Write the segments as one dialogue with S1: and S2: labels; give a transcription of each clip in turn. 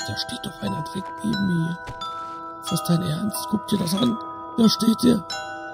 S1: Da steht doch einer direkt neben mir. Ist das dein Ernst? Guck dir das an. Da steht der.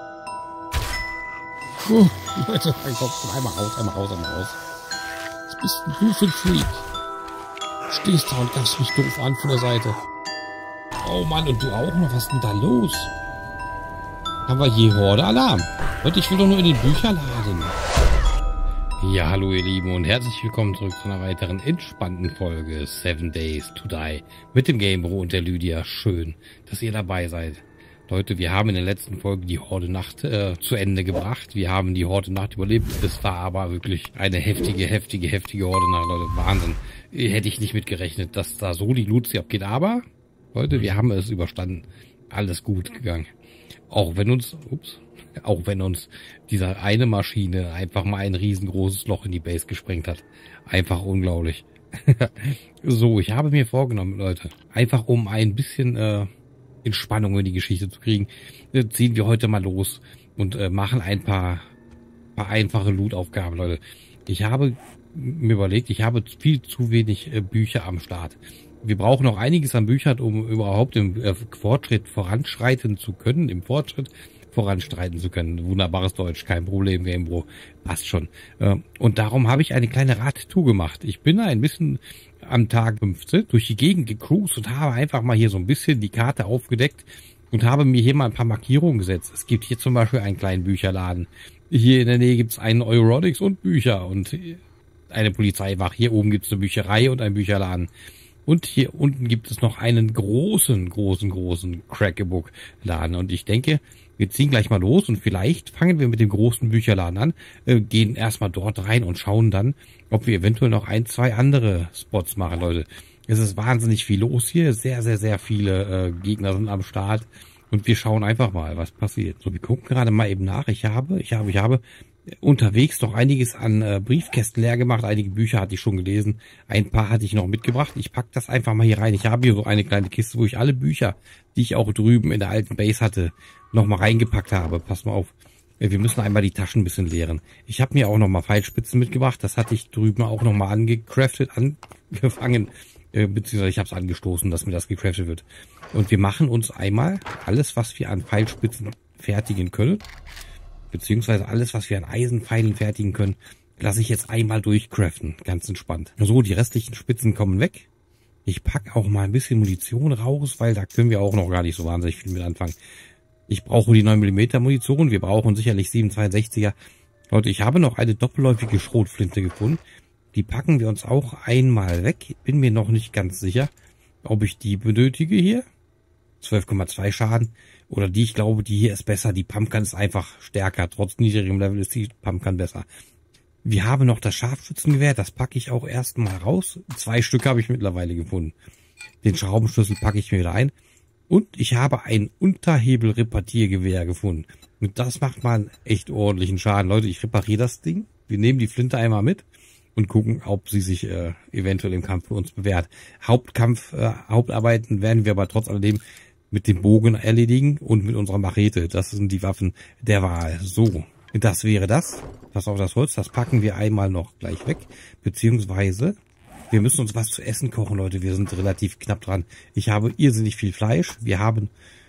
S1: Oh, Leute, mein Kopf. Einmal raus, einmal raus, einmal raus. Was bist denn du für ein Freak? Stehst da und gaffst mich doof an von der Seite. Oh Mann, und du auch noch? Was ist denn da los? Haben wir hier Horde-Alarm? Leute, ich will doch nur in den Bücherladen. Ja, hallo ihr Lieben und herzlich willkommen zurück zu einer weiteren entspannten Folge 7 Days to Die mit dem Gamebro und der Lydia. Schön, dass ihr dabei seid. Leute, wir haben in der letzten Folge die Horde-Nacht zu Ende gebracht. Wir haben die Horde-Nacht überlebt. Es war aber wirklich eine heftige Horde-Nacht, Leute. Wahnsinn. Hätte ich nicht mitgerechnet, dass da so die Luzi abgeht. Aber, Leute, wir haben es überstanden. Alles gut gegangen. Auch wenn uns diese eine Maschine einfach mal ein riesengroßes Loch in die Base gesprengt hat. Einfach unglaublich. So, ich habe mir vorgenommen, Leute, einfach um ein bisschen Entspannung in die Geschichte zu kriegen, ziehen wir heute mal los und machen ein paar einfache Loot-Aufgaben, Leute. Ich habe mir überlegt, ich habe viel zu wenig Bücher am Start. Wir brauchen noch einiges an Büchern, um überhaupt im Fortschritt voranschreiten zu können, Wunderbares Deutsch, kein Problem, Gamebro, passt schon. Und darum habe ich eine kleine Radtour gemacht. Ich bin ein bisschen am Tag 15 durch die Gegend gecruised und habe einfach mal hier so ein bisschen die Karte aufgedeckt und habe mir hier mal ein paar Markierungen gesetzt. Es gibt hier zum Beispiel einen kleinen Bücherladen. Hier in der Nähe gibt es einen Euronics und Bücher und eine Polizeiwache. Hier oben gibt es eine Bücherei und einen Bücherladen. Und hier unten gibt es noch einen großen Crack-A-Book-Laden. Und ich denke, wir ziehen gleich mal los und vielleicht fangen wir mit dem großen Bücherladen an, gehen erstmal dort rein und schauen dann, ob wir eventuell noch ein, zwei andere Spots machen, Leute. Es ist wahnsinnig viel los hier, sehr viele Gegner sind am Start und wir schauen einfach mal, was passiert. So, wir gucken gerade mal eben nach. Ich habe unterwegs noch einiges an Briefkästen leer gemacht. Einige Bücher hatte ich schon gelesen. Ein paar hatte ich noch mitgebracht. Ich packe das einfach mal hier rein. Ich habe hier so eine kleine Kiste, wo ich alle Bücher, die ich auch drüben in der alten Base hatte, noch mal reingepackt habe. Pass mal auf. Wir müssen einmal die Taschen ein bisschen leeren. Ich habe mir auch noch mal Pfeilspitzen mitgebracht. Das hatte ich drüben auch noch mal angefangen. Beziehungsweise ich habe es angestoßen, dass mir das gecraftet wird. Und wir machen uns einmal alles, was wir an Pfeilspitzen fertigen können, beziehungsweise alles, was wir an Eisenpfeilen fertigen können, lasse ich jetzt einmal durchcraften. Ganz entspannt. So, die restlichen Spitzen kommen weg. Ich packe auch mal ein bisschen Munition raus, weil da können wir auch noch gar nicht so wahnsinnig viel mit anfangen. Ich brauche die 9mm Munition. Wir brauchen sicherlich 7,62er. Leute, ich habe noch eine doppelläufige Schrotflinte gefunden. Die packen wir uns auch einmal weg. Bin mir noch nicht ganz sicher, ob ich die benötige hier. 12,2 Schaden. Oder die, ich glaube, die hier ist besser. Die Pumpgun ist einfach stärker. Trotz niedrigem Level ist die Pumpgun besser. Wir haben noch das Scharfschützengewehr. Das packe ich auch erstmal raus. 2 Stück habe ich mittlerweile gefunden. Den Schraubenschlüssel packe ich mir wieder ein. Und ich habe ein Unterhebel-Repartiergewehr gefunden. Und das macht mal einen echt ordentlichen Schaden. Leute, ich repariere das Ding. Wir nehmen die Flinte einmal mit und gucken, ob sie sich eventuell im Kampf für uns bewährt. Hauptarbeiten werden wir aber trotz alledem mit dem Bogen erledigen und mit unserer Machete. Das sind die Waffen der Wahl. So, das wäre das. Pass auf das Holz, das packen wir einmal noch gleich weg. Beziehungsweise, wir müssen uns was zu essen kochen, Leute. Wir sind relativ knapp dran. Ich habe irrsinnig viel Fleisch. Wir haben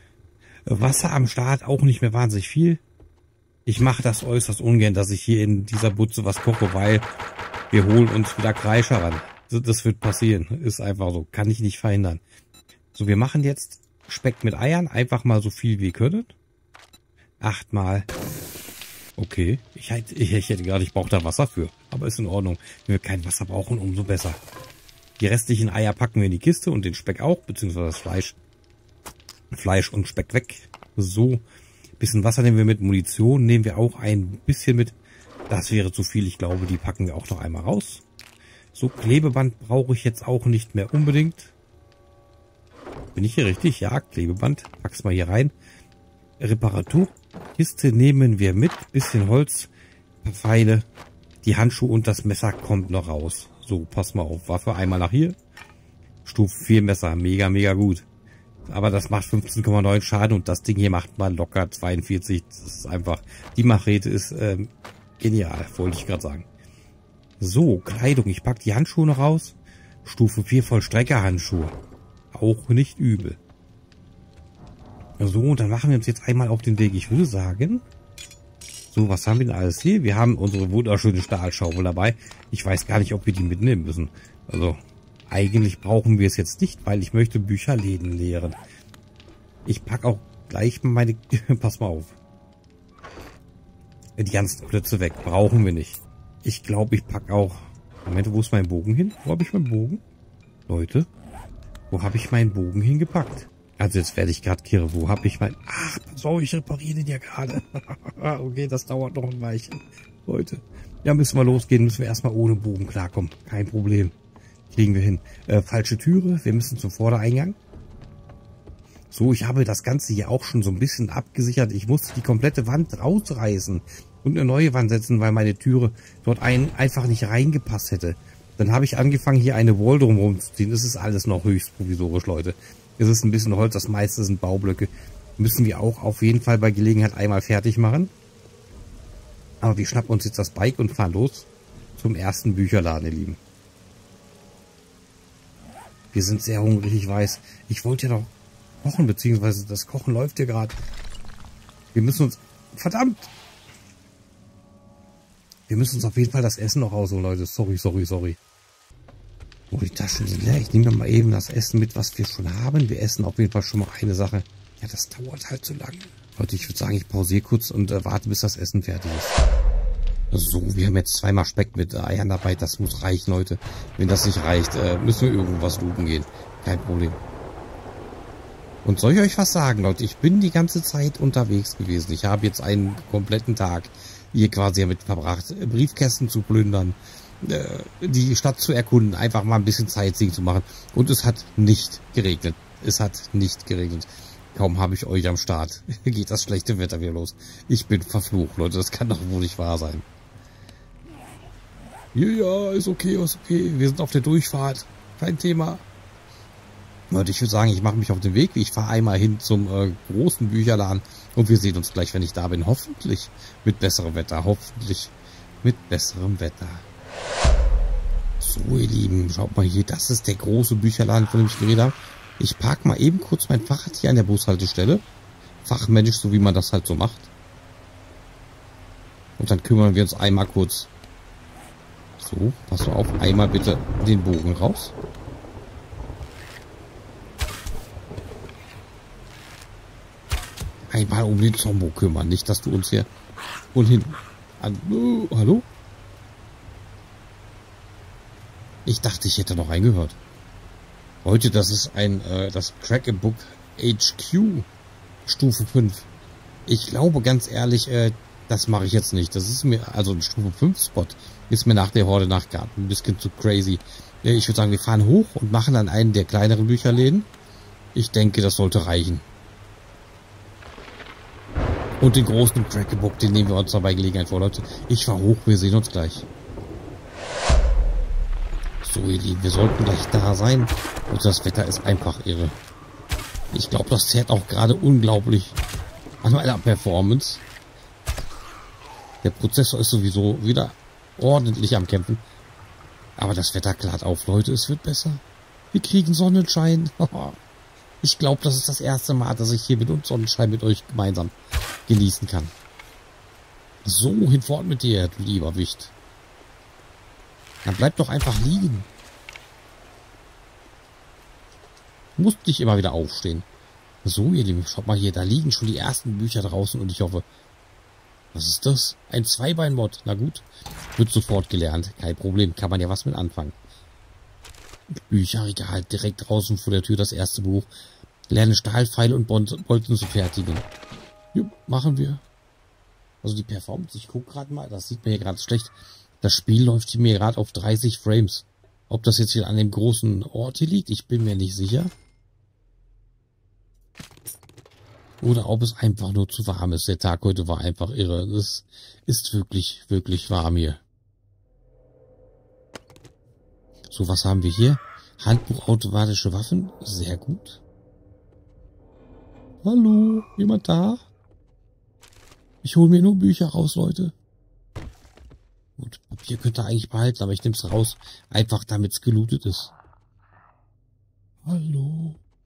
S1: Wasser am Start, auch nicht mehr wahnsinnig viel. Ich mache das äußerst ungern, dass ich hier in dieser Butze was koche, weil wir holen uns wieder Kreischer ran. Das wird passieren. Ist einfach so. Kann ich nicht verhindern. So, wir machen jetzt Speck mit Eiern. Einfach mal so viel wie ihr könnt. 8 Mal. Okay. Ich hätte gerade, ich brauche da Wasser für. Aber ist in Ordnung. Wenn wir kein Wasser brauchen, umso besser. Die restlichen Eier packen wir in die Kiste und den Speck auch, beziehungsweise das Fleisch. Fleisch und Speck weg. So. Bisschen Wasser nehmen wir mit. Munition nehmen wir auch ein bisschen mit. Das wäre zu viel. Ich glaube, die packen wir auch noch einmal raus. So, Klebeband brauche ich jetzt auch nicht mehr unbedingt. Bin ich hier richtig? Ja, Klebeband. Pack's mal hier rein. Reparaturkiste nehmen wir mit. Bisschen Holz, paar Pfeile. Die Handschuhe und das Messer kommt noch raus. So, pass mal auf. Waffe einmal nach hier. Stufe 4 Messer. Mega gut. Aber das macht 15,9 Schaden und das Ding hier macht mal locker 42. Das ist einfach, die Machete ist genial, wollte ich gerade sagen. So, Kleidung. Ich packe die Handschuhe noch raus. Stufe 4 Vollstreckerhandschuhe. auch nicht übel. So, dann machen wir uns jetzt einmal auf den Weg. Ich würde sagen... So, was haben wir denn alles hier? Wir haben unsere wunderschöne Stahlschaufel dabei. Ich weiß gar nicht, ob wir die mitnehmen müssen. Also, eigentlich brauchen wir es jetzt nicht, weil ich möchte Bücherläden leeren. Ich packe auch gleich meine... Pass mal auf. Die ganzen Klötze weg. Brauchen wir nicht. Ich glaube, ich packe auch... Moment, wo ist mein Bogen hin? Wo habe ich meinen Bogen? Leute, wo habe ich meinen Bogen hingepackt? Also jetzt werde ich gerade kirre. Wo habe ich mein... Ach, so, ich repariere den ja gerade. Okay, das dauert noch ein Weilchen. Leute, ja, müssen wir losgehen. Müssen wir erstmal ohne Bogen klarkommen. Kein Problem. Kriegen wir hin. Falsche Türe. Wir müssen zum Vordereingang. So, ich habe das Ganze hier auch schon so ein bisschen abgesichert. Ich musste die komplette Wand rausreißen und eine neue Wand setzen, weil meine Türe dort einfach nicht reingepasst hätte. Dann habe ich angefangen, hier eine Wall drumherum zu ziehen. Das ist alles noch höchst provisorisch, Leute. Es ist ein bisschen Holz, das meiste sind Baublöcke. Müssen wir auch auf jeden Fall bei Gelegenheit einmal fertig machen. Aber wir schnappen uns jetzt das Bike und fahren los zum ersten Bücherladen, ihr Lieben. Wir sind sehr hungrig, ich weiß. Ich wollte ja noch kochen, beziehungsweise das Kochen läuft ja gerade. Wir müssen uns... Verdammt! Wir müssen uns auf jeden Fall das Essen noch rausholen, Leute. Sorry. Oh, die Taschen sind leer. Ich nehme mal eben das Essen mit, was wir schon haben. Wir essen auf jeden Fall schon mal eine Sache. Ja, das dauert halt zu lange. Leute, ich würde sagen, ich pausiere kurz und warte, bis das Essen fertig ist. So, wir haben jetzt zweimal Speck mit Eiern dabei. Das muss reichen, Leute. Wenn das nicht reicht, müssen wir irgendwas lupen gehen. Kein Problem. Und soll ich euch was sagen, Leute? Ich bin die ganze Zeit unterwegs gewesen. Ich habe jetzt einen kompletten Tag hier quasi damit verbracht, Briefkästen zu plündern, die Stadt zu erkunden, einfach mal ein bisschen Sightseeing zu machen. Und es hat nicht geregnet. Kaum habe ich euch am Start. Geht das schlechte Wetter wieder los. Ich bin verflucht, Leute. Das kann doch wohl nicht wahr sein. Ja, ist okay. Wir sind auf der Durchfahrt. Kein Thema. Leute, ich würde sagen, ich mache mich auf den Weg. Ich fahre einmal hin zum großen Bücherladen. Und wir sehen uns gleich, wenn ich da bin. Hoffentlich mit besserem Wetter. So, ihr Lieben, schaut mal hier. Das ist der große Bücherladen, von dem ich geredet habe. Ich parke mal eben kurz mein Fahrrad hier an der Bushaltestelle. Fachmännisch, so wie man das halt so macht. Und dann kümmern wir uns einmal kurz. So, pass mal auf. Einmal bitte den Bogen raus. Einmal um den Zombo kümmern. Nicht, dass du uns hier und hin... Hallo? Ich dachte, ich hätte noch reingehört. Leute, das ist das Crack-a-Book HQ Stufe 5. Ich glaube, ganz ehrlich, das mache ich jetzt nicht. Das ist mir, also ein Stufe 5 Spot ist mir nach der Horde Nachtgarten ein bisschen zu crazy. Ich würde sagen, wir fahren hoch und machen dann einen der kleineren Bücherläden. Ich denke, das sollte reichen. Und den großen Crack-a-Book, den nehmen wir uns dabei Gelegenheit vor, Leute. Ich fahr hoch, wir sehen uns gleich. So, ihr Lieben, wir sollten gleich da sein. Und das Wetter ist einfach irre. Ich glaube, das zerrt auch gerade unglaublich an meiner Performance. Der Prozessor ist sowieso wieder ordentlich am Kämpfen. Aber das Wetter klart auf, Leute. Es wird besser. Wir kriegen Sonnenschein. Ich glaube, das ist das erste Mal, dass ich hier mit uns Sonnenschein mit euch gemeinsam genießen kann. So, hinfort mit dir, du lieber Wicht. Dann bleib doch einfach liegen. Du musst nicht immer wieder aufstehen. So, ihr Lieben, schaut mal hier, da liegen schon die ersten Bücher draußen und ich hoffe... Was ist das? Ein Zweibeinmod. Na gut, wird sofort gelernt. Kein Problem, kann man ja was mit anfangen. Bücherregal direkt draußen vor der Tür, das erste Buch. Lerne Stahlpfeile und Bolzen zu fertigen. Jupp, machen wir. Also die Performance, ich gucke gerade mal, das sieht mir hier gerade schlecht. Das Spiel läuft hier mir gerade auf 30 Frames. Ob das jetzt hier an dem großen Ort hier liegt, ich bin mir nicht sicher. Oder ob es einfach nur zu warm ist. Der Tag heute war einfach irre. Es ist wirklich, wirklich warm hier. So, was haben wir hier? Handbuch automatische Waffen. Sehr gut. Hallo, jemand da? Ich hole mir nur Bücher raus, Leute. Gut, Papier könnt ihr eigentlich behalten, aber ich nehme es raus. Einfach damit es gelootet ist. Hallo.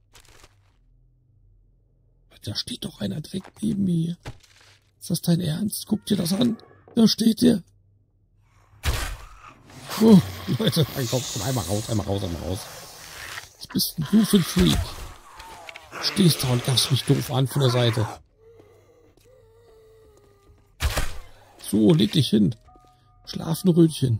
S1: Da steht doch einer direkt neben mir. Ist das dein Ernst? Guck dir das an. Da steht der. Oh, Leute, komm, einmal raus, einmal raus, einmal raus. Was bist denn du für ein Freak? Stehst da und gaffst mich doof an von der Seite. So, leg dich hin. Schlafen, Rötchen.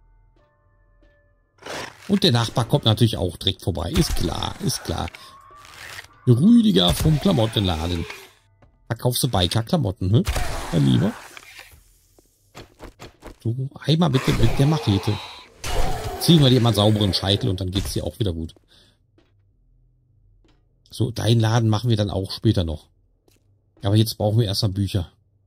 S1: Und der Nachbar kommt natürlich auch direkt vorbei. Ist klar, ist klar. Rüdiger vom Klamottenladen. Verkaufst du Biker-Klamotten, ne? Mein Lieber. So, einmal bitte mit der Machete. Ziehen wir dir mal einen sauberen Scheitel und dann geht's dir auch wieder gut. So, deinen Laden machen wir dann auch später noch. Aber jetzt brauchen wir erstmal Bücher.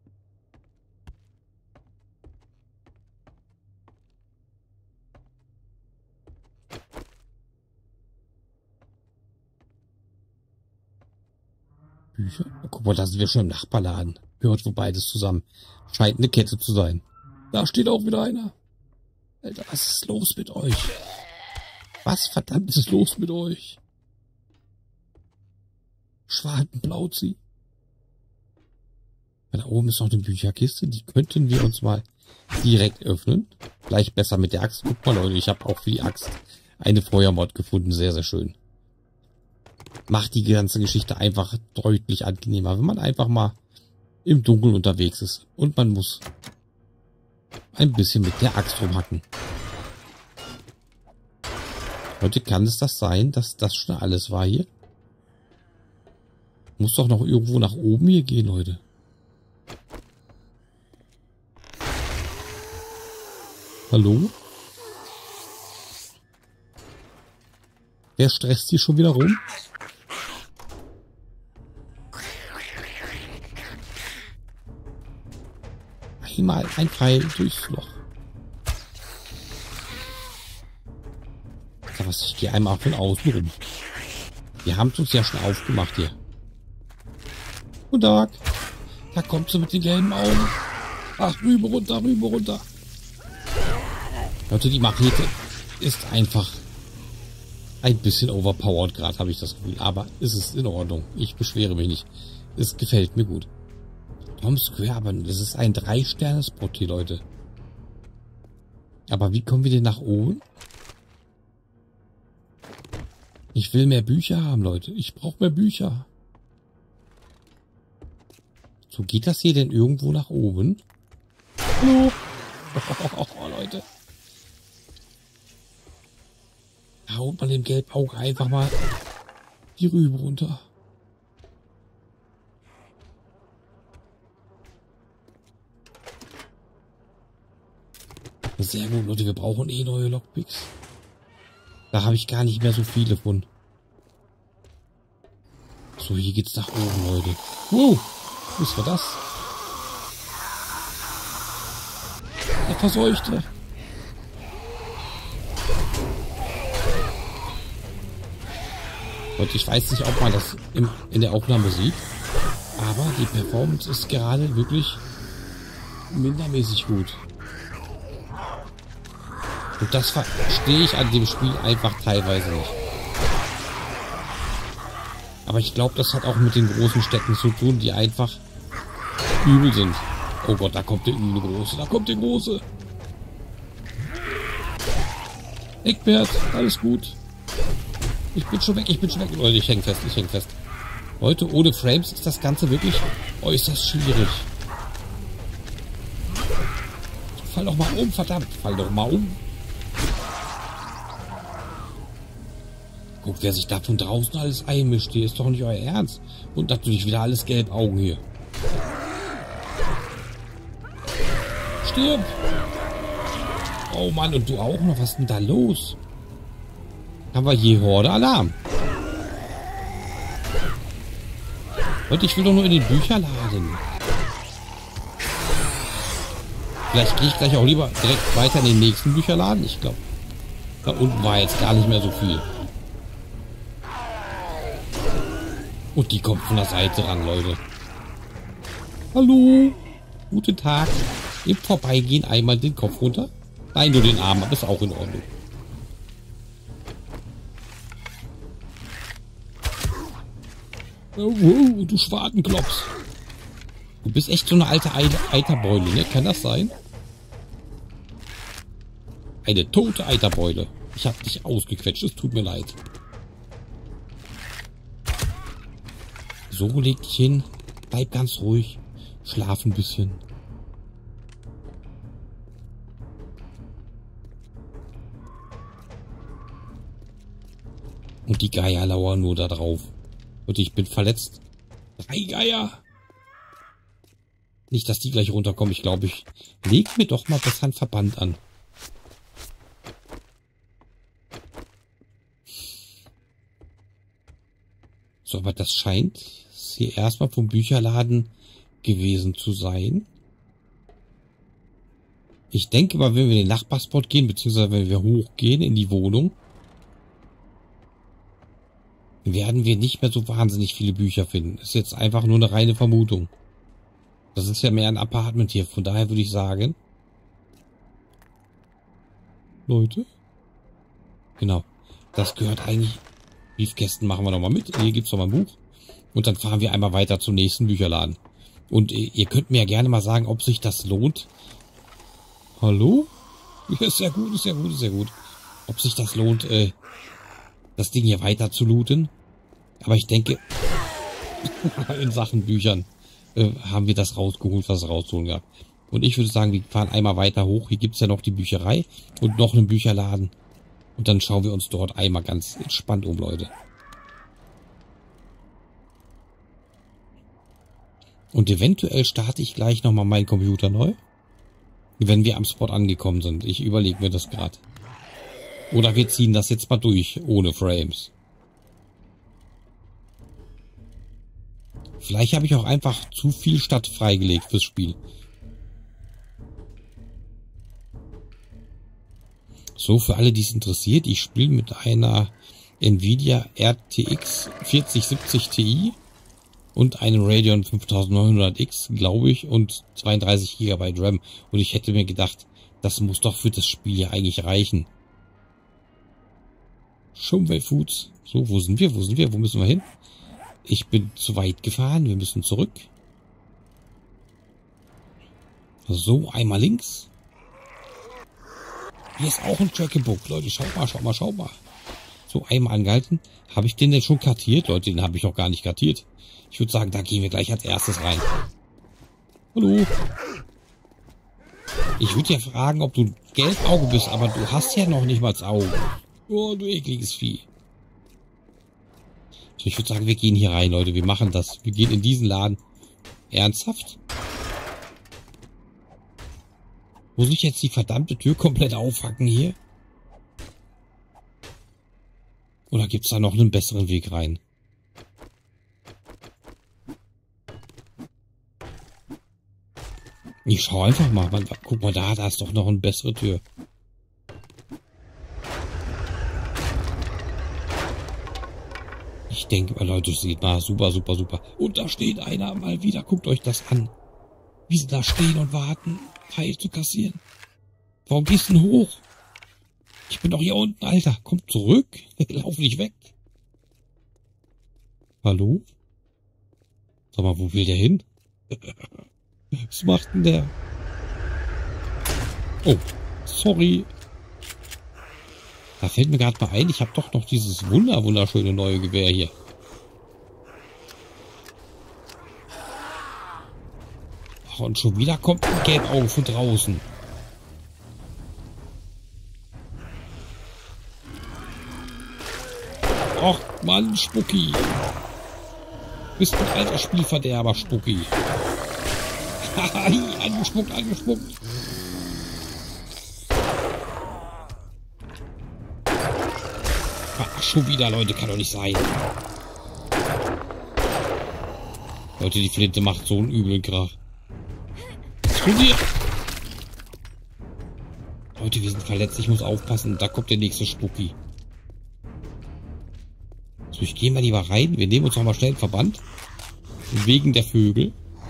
S1: Bücher? Oh, guck mal, da sind wir schon im Nachbarladen. Gehört wo beides zusammen. Scheint eine Kette zu sein. Da steht auch wieder einer. Alter, was ist los mit euch? Was verdammt ist los mit euch? Schwartenblauzi. Da oben ist noch eine Bücherkiste. Die könnten wir uns mal direkt öffnen. Vielleicht besser mit der Axt. Guck mal, Leute, ich habe auch für die Axt eine Feuermod gefunden. Sehr, sehr schön. Macht die ganze Geschichte einfach deutlich angenehmer, wenn man einfach mal im Dunkeln unterwegs ist. Und man muss ein bisschen mit der Axt rumhacken. Heute kann es das sein, dass das schon alles war hier? Muss doch noch irgendwo nach oben hier gehen, Leute. Hallo? Wer stresst hier schon wieder rum? Einmal ein Pfeil durchs Loch. Aber ich gehe einmal von außen rum. Wir haben es uns ja schon aufgemacht hier. Guten Tag. Da kommt sie mit den gelben Augen. Ach, rüber, runter, rüber, runter. Leute, die Machete ist einfach ein bisschen overpowered gerade, habe ich das Gefühl. Aber es ist in Ordnung. Ich beschwere mich nicht. Es gefällt mir gut. Tom Square, aber das ist ein 3-Sterne-Spot hier, Leute. Aber wie kommen wir denn nach oben? Ich will mehr Bücher haben, Leute. Ich brauche mehr Bücher. So, geht das hier denn irgendwo nach oben? Hallo? Oh, Leute. Da haut man dem Gelbauge einfach mal die Rübe runter. Sehr gut, Leute. Wir brauchen eh neue Lockpicks. Da habe ich gar nicht mehr so viele von. So, hier geht's nach oben, Leute. Wow, was war das? Der Verseuchte. Leute, ich weiß nicht, ob man das in der Aufnahme sieht, aber die Performance ist gerade wirklich mindermäßig gut. Und das verstehe ich an dem Spiel einfach teilweise nicht. Aber ich glaube, das hat auch mit den großen Städten zu tun, die einfach übel sind. Oh Gott, da kommt der üble Große, da kommt der Große. Eckbert, alles gut. Ich bin schon weg, Leute, ich häng fest. Leute, ohne Frames ist das Ganze wirklich äußerst schwierig. Fall doch mal um, verdammt, fall doch mal um. Guckt, wer sich da von draußen alles einmischt. Hier ist doch nicht euer Ernst. Und natürlich wieder alles Gelbaugen hier. Stirb! Oh Mann, und du auch noch? Was ist denn da los? Haben wir hier Horde Alarm? Leute, ich will doch nur in den Bücherladen. Vielleicht gehe ich gleich auch lieber direkt weiter in den nächsten Bücherladen. Ich glaube, da unten war jetzt gar nicht mehr so viel. Und die kommt von der Seite ran, Leute. Hallo. Guten Tag. Im Vorbeigehen einmal den Kopf runter. Nein, nur den Arm, aber ist auch in Ordnung. Oh, wow, du Schwartenklops. Du bist echt so eine alte Eiterbeule, ne? Kann das sein? Eine tote Eiterbeule. Ich hab dich ausgequetscht, es tut mir leid. So, leg dich hin. Bleib ganz ruhig. Schlaf ein bisschen. Und die Geier lauern nur da drauf. Und ich bin verletzt. 3 Geier. Nicht, dass die gleich runterkommen. Ich glaube, ich leg mir doch mal besser einen Verband an. So, aber das scheint hier erstmal vom Bücherladen gewesen zu sein. Ich denke mal, wenn wir in den Nachbarspot gehen, beziehungsweise wenn wir hochgehen in die Wohnung, werden wir nicht mehr so wahnsinnig viele Bücher finden. Das ist jetzt einfach nur eine reine Vermutung. Das ist ja mehr ein Apartment hier. Von daher würde ich sagen... Leute? Genau. Das gehört eigentlich... Briefkästen machen wir nochmal mit. Hier gibt's noch mal ein Buch. Und dann fahren wir einmal weiter zum nächsten Bücherladen. Und ihr könnt mir ja gerne mal sagen, ob sich das lohnt. Hallo? Ja, ist ja gut, ist ja gut, ist ja gut. Ob sich das lohnt, das Ding hier weiter zu looten. Aber ich denke, in Sachen Büchern haben wir das rausgeholt, was es rauszuholen gab. Und ich würde sagen, wir fahren einmal weiter hoch. Hier gibt's ja noch die Bücherei und noch einen Bücherladen. Und dann schauen wir uns dort einmal ganz entspannt um, Leute. Und eventuell starte ich gleich nochmal meinen Computer neu. Wenn wir am Spot angekommen sind. Ich überlege mir das gerade. Oder wir ziehen das jetzt mal durch, ohne Frames. Vielleicht habe ich auch einfach zu viel Stadt freigelegt fürs Spiel. So, für alle, die es interessiert, ich spiele mit einer Nvidia RTX 4070 Ti und einem Radeon 5900X, glaube ich, und 32 GB RAM. Und ich hätte mir gedacht, das muss doch für das Spiel ja eigentlich reichen. Shumway Foods. So, wo sind wir? Wo sind wir? Wo müssen wir hin? Ich bin zu weit gefahren. Wir müssen zurück. So, einmal links. Hier ist auch ein Trackbook. Leute, schaut mal, schaut mal, schaut mal. So, einmal angehalten. Habe ich den denn schon kartiert? Leute, den habe ich auch gar nicht kartiert. Ich würde sagen, da gehen wir gleich als erstes rein. Hallo. Ich würde ja fragen, ob du ein Geldauge bist, aber du hast ja noch nicht mal das Auge. Oh, du ekliges Vieh. So, ich würde sagen, wir gehen hier rein, Leute. Wir machen das. Wir gehen in diesen Laden. Ernsthaft? Muss ich jetzt die verdammte Tür komplett aufhacken hier? Oder gibt's da noch einen besseren Weg rein? Ich schau einfach mal. Guck mal da, da ist doch noch eine bessere Tür. Ich denke mal, Leute, das sieht mal super, super, super. Und da steht einer mal wieder. Guckt euch das an. Wie sie da stehen und warten, Pfeil zu kassieren. Warum gehst du denn hoch? Ich bin doch hier unten, Alter. Komm zurück. Lauf nicht weg. Hallo? Sag mal, wo will der hin? Was macht denn der? Oh, sorry. Da fällt mir gerade mal ein, ich habe doch noch dieses wunderschöne neue Gewehr hier. Ach, und schon wieder kommt ein Gelbauge von draußen. Och, Mann, Spucki. Bist ein alter Spielverderber, Spucki. Angespuckt, angespuckt. Ach, schon wieder, Leute, kann doch nicht sein. Leute, die Flinte macht so einen üblen Krach. Zu dir. Leute, wir sind verletzt, ich muss aufpassen. Da kommt der nächste Spucki. So, ich gehe mal lieber rein. Wir nehmen uns noch mal schnell einen Verband. Wegen der Vögel.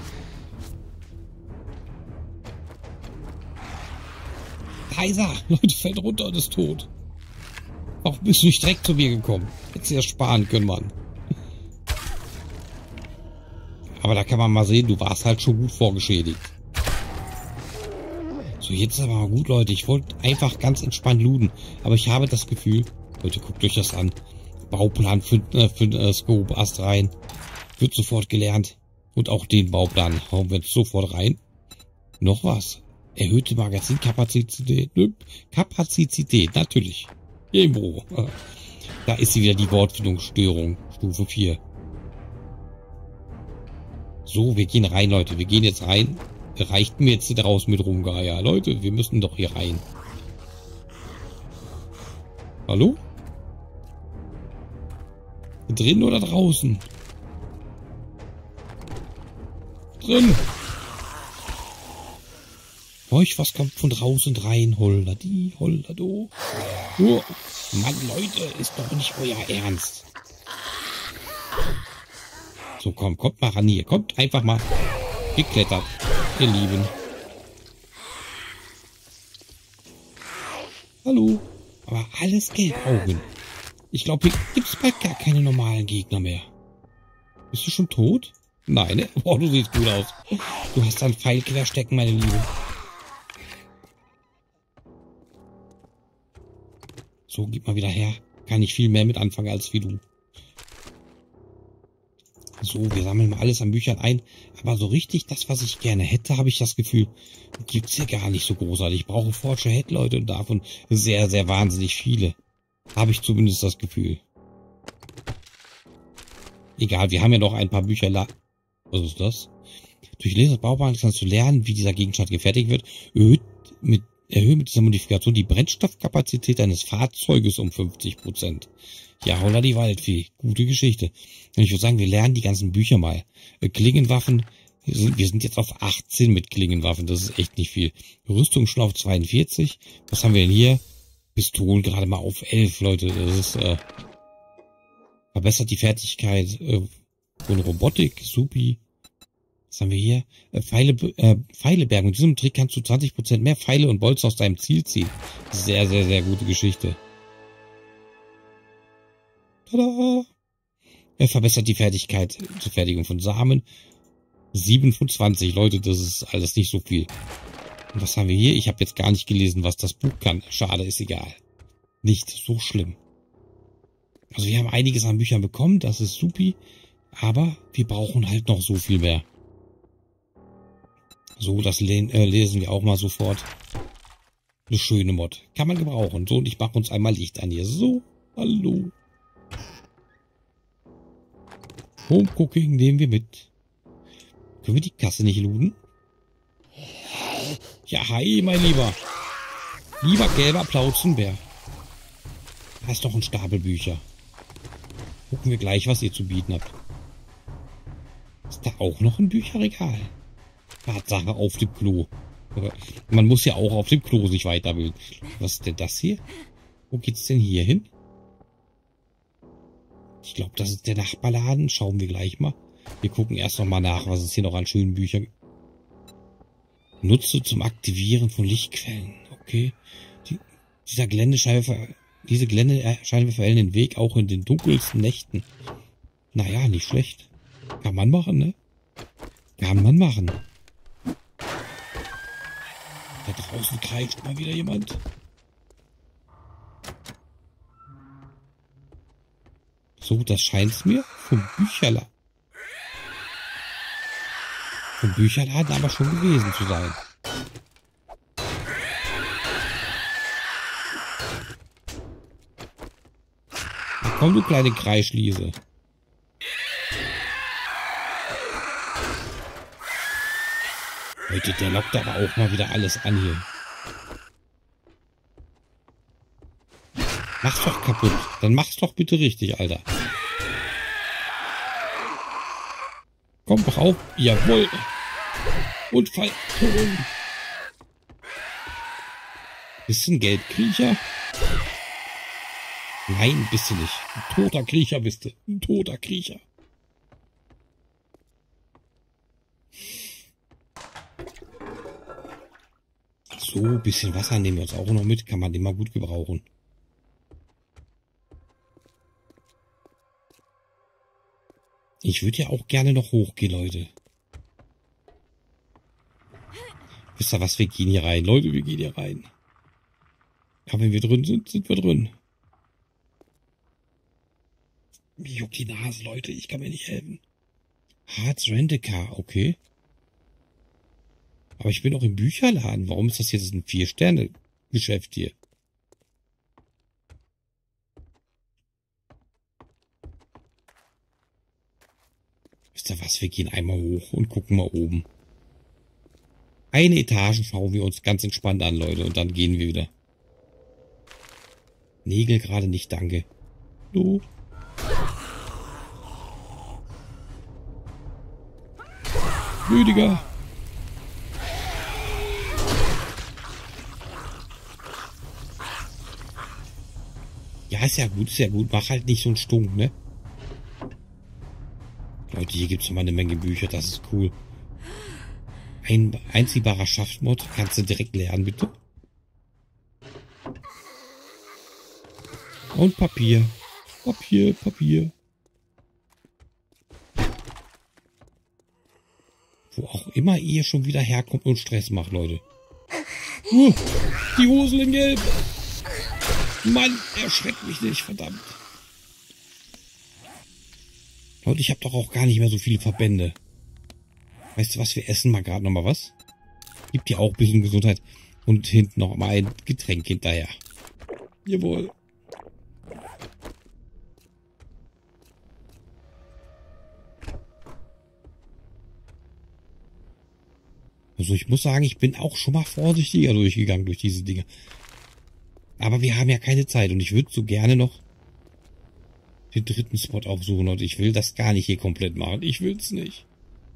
S1: Heiser! Leute, fällt runter und ist tot. Warum bist du nicht direkt zu mir gekommen? Hättest du ja sparen können, Mann. Aber da kann man mal sehen, du warst halt schon gut vorgeschädigt. So, jetzt aber mal gut, Leute. Ich wollte einfach ganz entspannt looten. Aber ich habe das Gefühl... Leute, guckt euch das an. Bauplan für Scope, Ast rein. Wird sofort gelernt. Und auch den Bauplan hauen wir jetzt sofort rein. Noch was. Erhöhte Magazinkapazität. Kapazität, natürlich. Irgendwo. Da ist sie wieder, die Wortfindungsstörung. Stufe 4. So, wir gehen rein, Leute. Wir gehen jetzt rein. Reicht mir jetzt nicht raus mit Rumgeier. Leute, wir müssen doch hier rein. Hallo? Drin oder draußen? Drin. Euch, was kommt von draußen rein? Holder die, holder do. Oh, Mann, Leute, ist doch nicht euer Ernst. So, kommt mal ran hier. Kommt einfach mal geklettert, ihr Lieben. Hallo. Aber alles Geldaugen. Ich glaube, hier gibt es bald gar keine normalen Gegner mehr. Bist du schon tot? Nein, ne? Boah, du siehst gut aus. Du hast einen Pfeil querstecken, meine Liebe. So, gib mal wieder her. Kann ich viel mehr mit anfangen als wie du. So, wir sammeln mal alles an Büchern ein. Aber so richtig das, was ich gerne hätte, habe ich das Gefühl, gibt's hier gar nicht so großartig. Ich brauche Forger Head, Leute, und davon sehr, sehr wahnsinnig viele. Habe ich zumindest das Gefühl. Egal, wir haben ja noch ein paar Bücher. Was ist das? Durch Lesen des Bauplans kannst du lernen, wie dieser Gegenstand gefertigt wird. Erhöhe mit dieser Modifikation die Brennstoffkapazität deines Fahrzeuges um 50%. Ja, holla die Waldfee. Gute Geschichte. Und ich würde sagen, wir lernen die ganzen Bücher mal. Klingenwaffen. Wir sind jetzt auf 18 mit Klingenwaffen. Das ist echt nicht viel. Rüstung schon auf 42. Was haben wir denn hier? Pistolen gerade mal auf 11, Leute. Das ist, verbessert die Fertigkeit von Robotik. Supi. Was haben wir hier? Pfeile bergen. Mit diesem Trick kannst du 20% mehr Pfeile und Bolzen aus deinem Ziel ziehen. Sehr, sehr, sehr gute Geschichte. Tada! Er verbessert die Fertigkeit zur Fertigung von Samen. 7 von 20, Leute, das ist alles nicht so viel. Und was haben wir hier? Ich habe jetzt gar nicht gelesen, was das Buch kann. Schade, ist egal. Nicht so schlimm. Also wir haben einiges an Büchern bekommen, das ist supi. Aber wir brauchen halt noch so viel mehr. So, das lesen wir auch mal sofort. Eine schöne Mod. Kann man gebrauchen. So, und ich mache uns einmal Licht an hier. So, hallo. Home Cooking nehmen wir mit. Können wir die Kasse nicht looten? Ja, hi, mein Lieber. Lieber gelber Plauzenbär. Da ist doch ein Stapel Bücher. Gucken wir gleich, was ihr zu bieten habt. Ist da auch noch ein Bücherregal? Tatsache, auf dem Klo. Man muss ja auch auf dem Klo sich weiterbilden. Was ist denn das hier? Wo geht's denn hier hin? Ich glaube, das ist der Nachbarladen. Schauen wir gleich mal. Wir gucken erst noch mal nach, was es hier noch an schönen Büchern gibt. Nutze zum Aktivieren von Lichtquellen. Okay. Diese Geländescheinwerfer verhellen den Weg auch in den dunkelsten Nächten. Naja, nicht schlecht. Kann man machen, ne? Kann man machen. Da draußen kreischt mal wieder jemand. So, das scheint's mir vom Bücherladen. Vom Bücherladen aber schon gewesen zu sein. Na komm, du kleine Kreischliese. Leute, der lockt aber auch mal wieder alles an hier. Mach's doch kaputt. Dann mach's doch bitte richtig, Alter. Komm doch auf. Jawohl. Und fall. Bist du ein Geldkriecher? Nein, bist du nicht. Ein toter Kriecher bist du. Ein toter Kriecher. So, ein bisschen Wasser nehmen wir uns auch noch mit. Kann man immer gut gebrauchen. Ich würde ja auch gerne noch hochgehen, Leute. Wisst ihr was, wir gehen hier rein. Leute, wir gehen hier rein. Aber wenn wir drin sind, sind wir drin. Mir juckt die Nase, Leute. Ich kann mir nicht helfen. Harz Rent-A-Car, okay. Aber ich bin auch im Bücherladen. Warum ist das jetzt ein 4-Sterne-Geschäft hier? Wisst ihr was, wir gehen einmal hoch und gucken mal oben. Eine Etage schauen wir uns ganz entspannt an, Leute. Und dann gehen wir wieder. Nägel gerade nicht, danke. Du. Rüdiger. Ja, ist ja gut, ist ja gut. Mach halt nicht so einen Stunk, ne? Leute, hier gibt's noch mal eine Menge Bücher, das ist cool. Ein einziehbarer Schaftmod, kannst du direkt lernen, bitte. Und Papier. Papier. Wo auch immer ihr schon wieder herkommt und Stress macht, Leute. Die Hosel in Gelb. Mann, erschreckt mich nicht, verdammt. Leute, ich habe doch auch gar nicht mehr so viele Verbände. Weißt du was, wir essen mal gerade noch mal was. Gibt ja auch ein bisschen Gesundheit. Und hinten noch mal ein Getränk hinterher. Jawohl. Also ich muss sagen, ich bin auch schon mal vorsichtiger durchgegangen durch diese Dinge. Aber wir haben ja keine Zeit und ich würde so gerne noch den dritten Spot aufsuchen und ich will das gar nicht hier komplett machen. Ich will's nicht.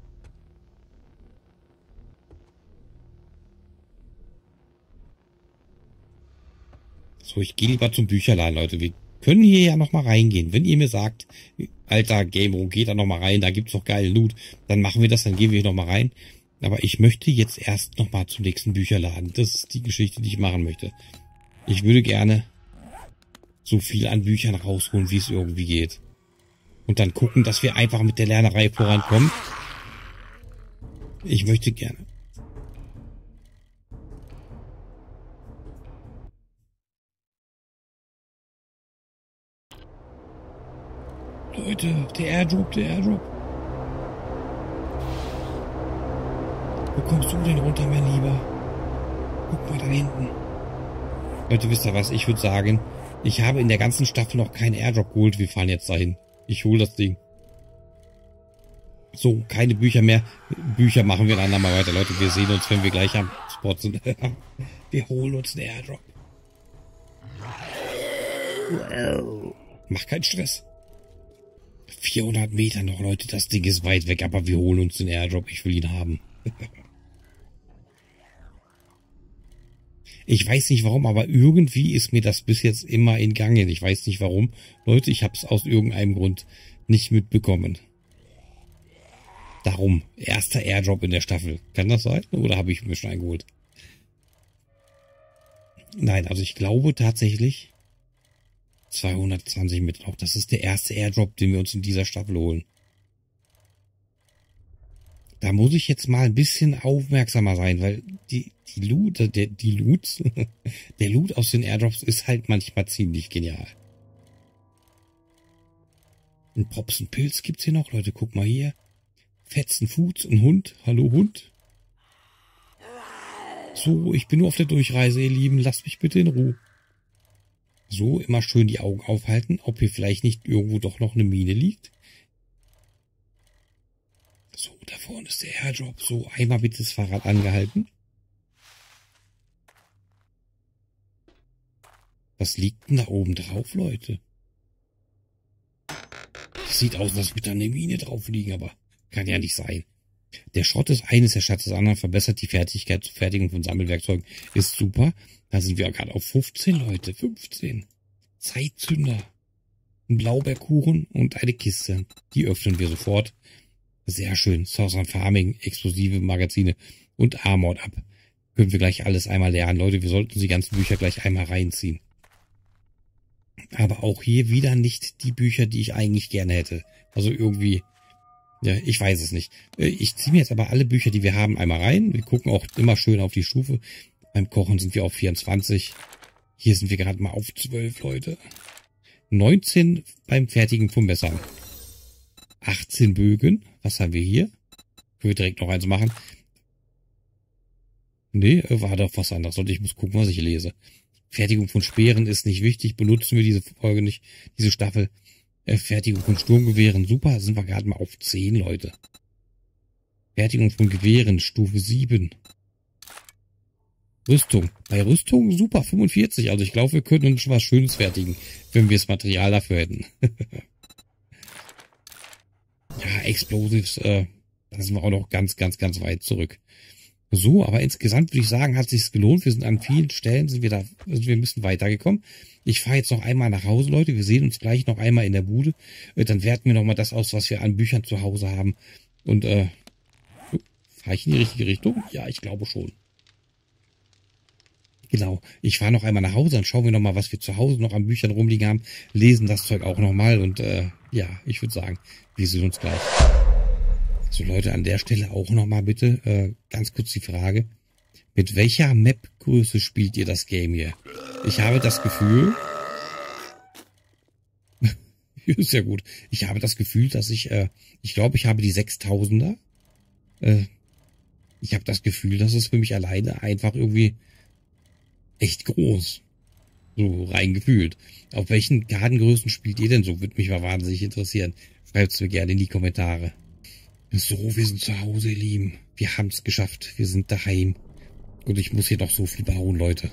S1: So, ich gehe lieber zum Bücherladen, Leute. Wir können hier ja noch mal reingehen. Wenn ihr mir sagt, alter Game, geht da noch mal rein, da gibt's doch geilen Loot, dann machen wir das, dann gehen wir noch mal rein. Aber ich möchte jetzt erst noch mal zum nächsten Bücherladen. Das ist die Geschichte, die ich machen möchte. Ich würde gerne so viel an Büchern rausholen, wie es irgendwie geht. Und dann gucken, dass wir einfach mit der Lernerei vorankommen. Ich möchte gerne. Leute, der Airdrop. Wo kommst du denn runter, mein Lieber? Guck mal da hinten. Leute, wisst ihr was? Ich würde sagen, ich habe in der ganzen Staffel noch keinen Airdrop geholt. Wir fahren jetzt dahin. Ich hole das Ding. So, keine Bücher mehr. Bücher machen wir dann mal weiter, Leute. Wir sehen uns, wenn wir gleich am Spot sind. Wir holen uns einen Airdrop. Mach keinen Stress. 400 Meter noch, Leute. Das Ding ist weit weg, aber wir holen uns den Airdrop. Ich will ihn haben. Ich weiß nicht warum, aber irgendwie ist mir das bis jetzt immer entgangen. Ich weiß nicht warum. Leute, ich habe es aus irgendeinem Grund nicht mitbekommen. Darum, erster Airdrop in der Staffel. Kann das sein? Oder habe ich mir schon eingeholt? Nein, also ich glaube tatsächlich 220 Meter. Auch das ist der erste Airdrop, den wir uns in dieser Staffel holen. Da muss ich jetzt mal ein bisschen aufmerksamer sein, weil der Loot aus den Airdrops ist halt manchmal ziemlich genial. Ein Pops und Pilz gibt's hier noch, Leute, guck mal hier. Fetzen Foods, ein Hund. Hallo Hund. So, ich bin nur auf der Durchreise, ihr Lieben. Lasst mich bitte in Ruhe. So, immer schön die Augen aufhalten, ob hier vielleicht nicht irgendwo doch noch eine Mine liegt. So, da vorne ist der Airdrop. So, einmal bitte das Fahrrad angehalten. Was liegt denn da oben drauf, Leute? Das sieht aus, als würde da eine Mine drauf liegen, aber kann ja nicht sein. Der Schrott des einen ist der Schatz des anderen, verbessert die Fertigkeit zur Fertigung von Sammelwerkzeugen. Ist super. Da sind wir gerade auf 15, Leute. 15. Zeitzünder. Ein Blaubeerkuchen und eine Kiste. Die öffnen wir sofort. Sehr schön. Southern Farming, explosive Magazine und Armored Up. Können wir gleich alles einmal lernen. Leute, wir sollten die ganzen Bücher gleich einmal reinziehen. Aber auch hier wieder nicht die Bücher, die ich eigentlich gerne hätte. Also irgendwie Ja, ich weiß es nicht. Ich ziehe mir jetzt aber alle Bücher, die wir haben, einmal rein. Wir gucken auch immer schön auf die Stufe. Beim Kochen sind wir auf 24. Hier sind wir gerade mal auf 12, Leute. 19 beim Fertigen vom Messer. 18 Bögen. Was haben wir hier? Können wir direkt noch eins machen? Nee, war doch was anderes. Und ich muss gucken, was ich lese. Fertigung von Speeren ist nicht wichtig. Benutzen wir diese Folge nicht, diese Staffel. Fertigung von Sturmgewehren. Super, sind wir gerade mal auf 10, Leute. Fertigung von Gewehren, Stufe 7. Rüstung. Bei Rüstung, super, 45. Also ich glaube, wir könnten uns schon was Schönes fertigen, wenn wir das Material dafür hätten. Ja, Explosives, da sind wir auch noch ganz, ganz, ganz weit zurück. So, aber insgesamt würde ich sagen, hat sich's gelohnt. Wir sind an vielen Stellen, sind wir ein bisschen weitergekommen. Ich fahre jetzt noch einmal nach Hause, Leute. Wir sehen uns gleich noch einmal in der Bude. Dann werten wir noch mal das aus, was wir an Büchern zu Hause haben. Und, fahre ich in die richtige Richtung? Ja, ich glaube schon. Genau. Ich fahre noch einmal nach Hause, dann schauen wir noch mal, was wir zu Hause noch an Büchern rumliegen haben. Lesen das Zeug auch noch mal. Und, ja, ich würde sagen, wir sehen uns gleich. So Leute, an der Stelle auch nochmal bitte ganz kurz die Frage. Mit welcher Map-Größe spielt ihr das Game hier? Ich habe das Gefühl... ist ja gut. Ich habe das Gefühl, dass ich glaube, ich habe die 6000er. Ich habe das Gefühl, dass es für mich alleine einfach irgendwie echt groß. So rein gefühlt. Auf welchen Kartengrößen spielt ihr denn so? Würde mich mal wahnsinnig interessieren. Schreibt es mir gerne in die Kommentare. So, wir sind zu Hause, ihr Lieben. Wir haben es geschafft. Wir sind daheim. Und ich muss hier noch so viel bauen, Leute.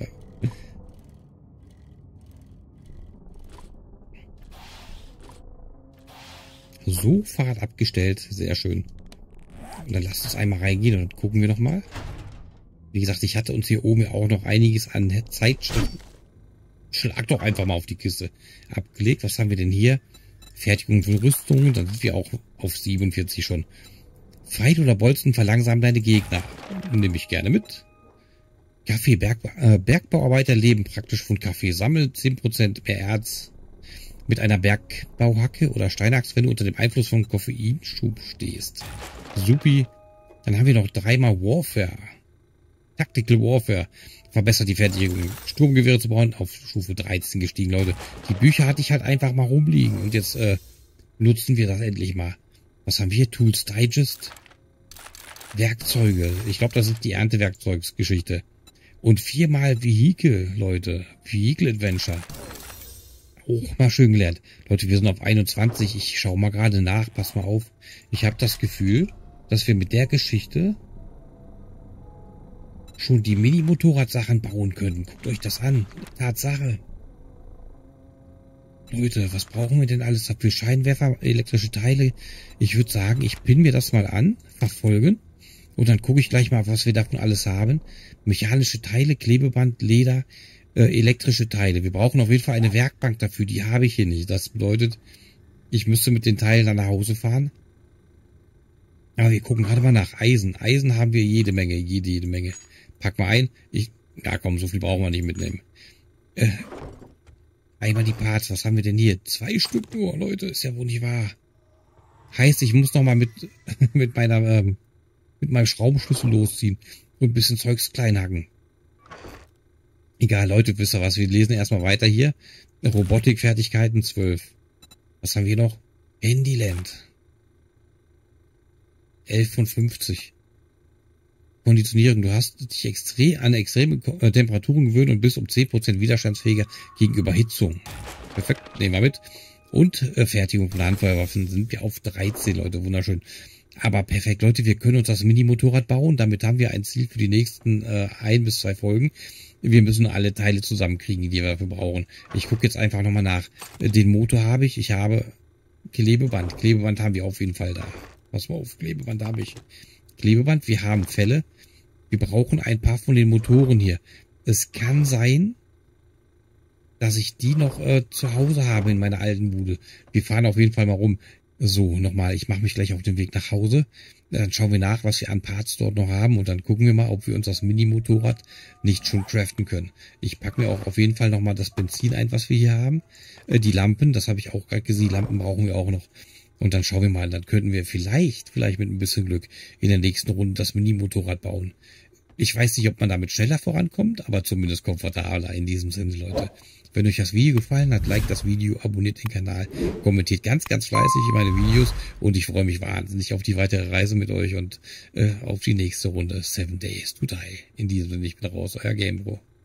S1: So, Fahrrad abgestellt. Sehr schön. Und dann lasst uns einmal reingehen und gucken wir nochmal. Wie gesagt, ich hatte uns hier oben ja auch noch einiges an Zeitschriften. Schlag doch einfach mal auf die Kiste. Abgelegt. Was haben wir denn hier? Fertigung von Rüstungen, dann sind wir auch auf 47 schon. Pfeil oder Bolzen verlangsamen deine Gegner. Nehme ich gerne mit. Kaffee, Bergbauarbeiter leben praktisch von Kaffee. Sammelt 10% mehr Erz mit einer Bergbauhacke oder Steinaxt, wenn du unter dem Einfluss von Koffeinschub stehst. Supi. Dann haben wir noch 3-mal Warfare. Tactical Warfare. Verbessert die Fertigung, Sturmgewehre zu bauen, auf Stufe 13 gestiegen, Leute. Die Bücher hatte ich halt einfach mal rumliegen und jetzt nutzen wir das endlich mal. Was haben wir? Tools Digest. Werkzeuge. Ich glaube, das ist die Erntewerkzeugsgeschichte. Und 4-mal Vehicle, Leute. Vehicle Adventure. Auch mal schön gelernt. Leute, wir sind auf 21. Ich schaue mal gerade nach. Pass mal auf. Ich habe das Gefühl, dass wir mit der Geschichte schon die Mini-Motorradsachen bauen können. Guckt euch das an. Tatsache. Leute, was brauchen wir denn alles dafür? Scheinwerfer, elektrische Teile. Ich würde sagen, ich pinne mir das mal an, verfolgen. Und dann gucke ich gleich mal, was wir davon alles haben. Mechanische Teile, Klebeband, Leder, elektrische Teile. Wir brauchen auf jeden Fall eine Werkbank dafür. Die habe ich hier nicht. Das bedeutet, ich müsste mit den Teilen dann nach Hause fahren. Aber wir gucken gerade mal nach Eisen. Eisen haben wir jede Menge, jede Menge. Pack mal ein. Ja komm, so viel brauchen wir nicht mitnehmen. Einmal die Parts. Was haben wir denn hier? 2 Stück nur, Leute. Ist ja wohl nicht wahr. Heißt, ich muss noch mal mit meinem Schraubenschlüssel losziehen und ein bisschen Zeugs klein hacken. Egal, Leute, wisst ihr was? Wir lesen erstmal weiter hier. Robotikfertigkeiten 12. Was haben wir noch? Handyland. 11 von 50. Konditionierung. Du hast dich an extreme Temperaturen gewöhnt und bist um 10% widerstandsfähiger gegen Überhitzung. Perfekt, nehmen wir mit. Und Fertigung von Handfeuerwaffen sind wir auf 13, Leute. Wunderschön. Aber perfekt, Leute, wir können uns das Mini-Motorrad bauen. Damit haben wir ein Ziel für die nächsten 1 bis 2 Folgen. Wir müssen alle Teile zusammenkriegen, die wir dafür brauchen. Ich gucke jetzt einfach nochmal nach. Den Motor habe ich. Ich habe Klebeband. Klebeband haben wir auf jeden Fall da. Pass mal auf, Klebeband habe ich. Klebeband, wir haben Felle. Wir brauchen ein paar von den Motoren hier. Es kann sein, dass ich die noch zu Hause habe in meiner alten Bude. Wir fahren auf jeden Fall mal rum. So, nochmal, ich mache mich gleich auf den Weg nach Hause. Dann schauen wir nach, was wir an Parts dort noch haben. Und dann gucken wir mal, ob wir uns das Mini-Motorrad nicht schon craften können. Ich packe mir auch auf jeden Fall nochmal das Benzin ein, was wir hier haben. Die Lampen, das habe ich auch gerade gesehen. Lampen brauchen wir auch noch. Und dann schauen wir mal, dann könnten wir vielleicht mit ein bisschen Glück in der nächsten Runde das Mini-Motorrad bauen. Ich weiß nicht, ob man damit schneller vorankommt, aber zumindest komfortabler in diesem Sinne, Leute. Wenn euch das Video gefallen hat, liked das Video, abonniert den Kanal, kommentiert ganz fleißig meine Videos und ich freue mich wahnsinnig auf die weitere Reise mit euch und auf die nächste Runde 7 Days to Die. In diesem Sinne, ich bin raus, euer Gamebro.